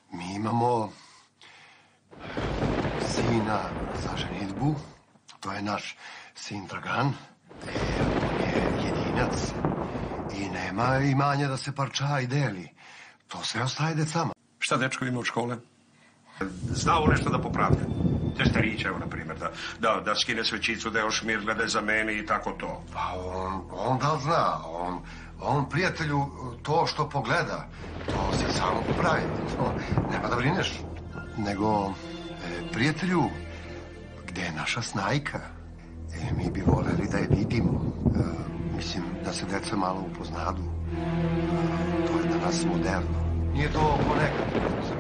Mi imamo sina za ženidbu. To je naš sin Dragan. On je jedinac. I nema imanja da se parča i deli. To sve ostaje decama. Šta dečko ima od škole? Znao nešto da popravlja? Te stariće, evo, na primjer, da skine svećicu, da je ošmirga, da je za meni i tako to. Pa on da li zna? On, prijatelju, to što pogleda, to se samo popravi. To nema da brineš. Nego, prijatelju, gde je naša snajka? Mi bi voleli da je vidimo. Mislim, da se deca malo upoznadu. To je danas moderno. Nije to ponekad.